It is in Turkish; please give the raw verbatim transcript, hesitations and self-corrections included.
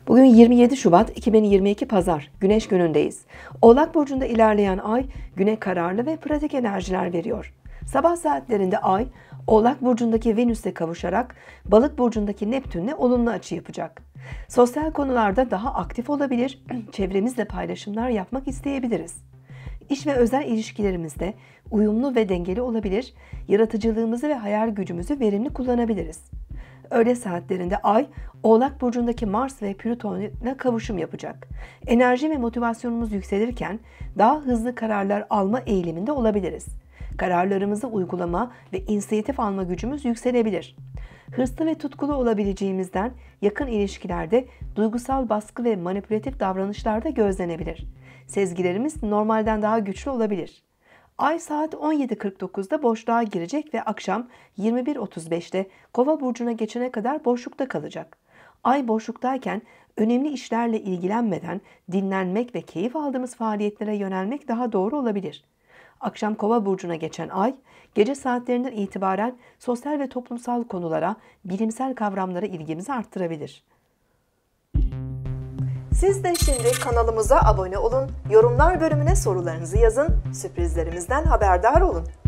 Bugün yirmi yedi Şubat iki bin yirmi iki Pazar, Güneş günündeyiz. Oğlak Burcu'nda ilerleyen ay, güne kararlı ve pratik enerjiler veriyor. Sabah saatlerinde ay, Oğlak Burcu'ndaki Venüs'le kavuşarak Balık Burcu'ndaki Neptün'le olumlu açı yapacak. Sosyal konularda daha aktif olabilir, çevremizle paylaşımlar yapmak isteyebiliriz. İş ve özel ilişkilerimizde uyumlu ve dengeli olabilir, yaratıcılığımızı ve hayal gücümüzü verimli kullanabiliriz. Öğle saatlerinde Ay, Oğlak Burcu'ndaki Mars ve Plüton'la kavuşum yapacak. Enerji ve motivasyonumuz yükselirken daha hızlı kararlar alma eğiliminde olabiliriz. Kararlarımızı uygulama ve inisiyatif alma gücümüz yükselebilir. Hırslı ve tutkulu olabileceğimizden yakın ilişkilerde duygusal baskı ve manipülatif davranışlar da gözlenebilir. Sezgilerimiz normalden daha güçlü olabilir. Ay saat on yedi kırk dokuzda boşluğa girecek ve akşam yirmi bir otuz beşte Kova burcuna geçene kadar boşlukta kalacak. Ay boşluktayken önemli işlerle ilgilenmeden dinlenmek ve keyif aldığımız faaliyetlere yönelmek daha doğru olabilir. Akşam Kova burcuna geçen ay, gece saatlerinden itibaren sosyal ve toplumsal konulara, bilimsel kavramlara ilgimizi arttırabilir. Siz de şimdi kanalımıza abone olun, yorumlar bölümüne sorularınızı yazın, sürprizlerimizden haberdar olun.